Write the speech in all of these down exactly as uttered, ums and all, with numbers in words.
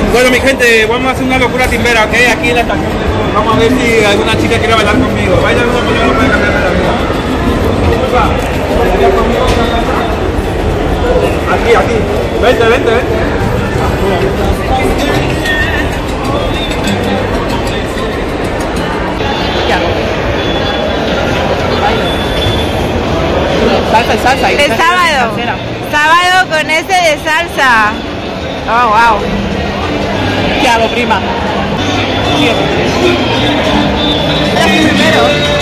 Bueno, mi gente, vamos a hacer una locura timbera, ¿ok? Aquí en la estación. Vamos a ver si alguna chica quiere bailar conmigo. Baila uno porque yo no puedo cambiar de la vida. Aquí, aquí. Vente, vente, vente. Salsa y salsa. Es sábado. Sábado con ese de salsa. Oh, wow. ¿Qué hago, prima? Primero.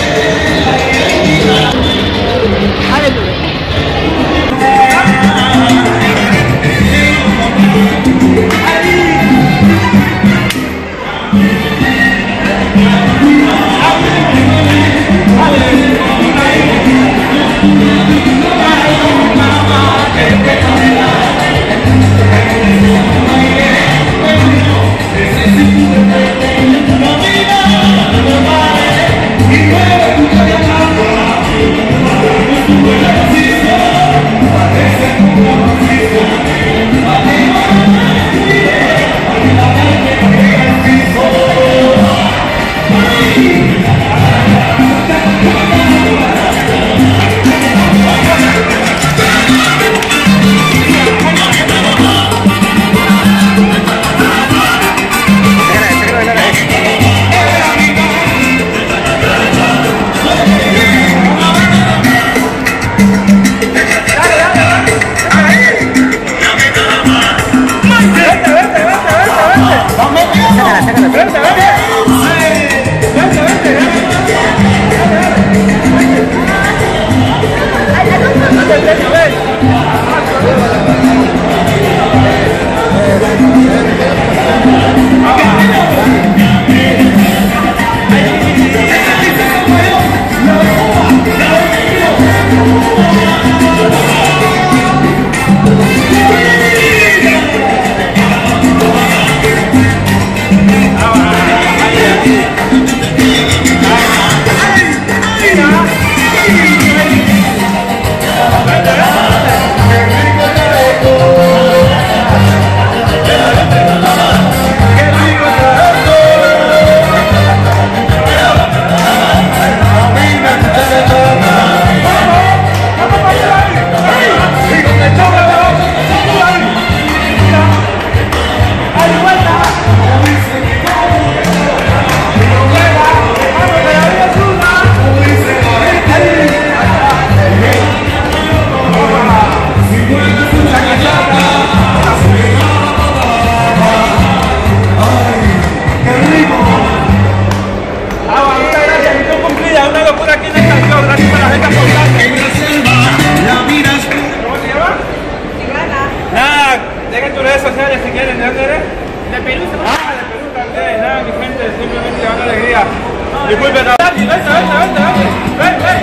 sociales si quieren, ¿de dónde eres? De Perú. Ah, de Perú también, nada, mi gente, simplemente llevan alegría. Disculpe, vente, vente, vente, vente, ven, ven.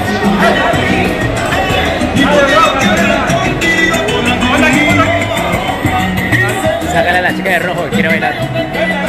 Sácale a la chica de rojo que quiere bailar.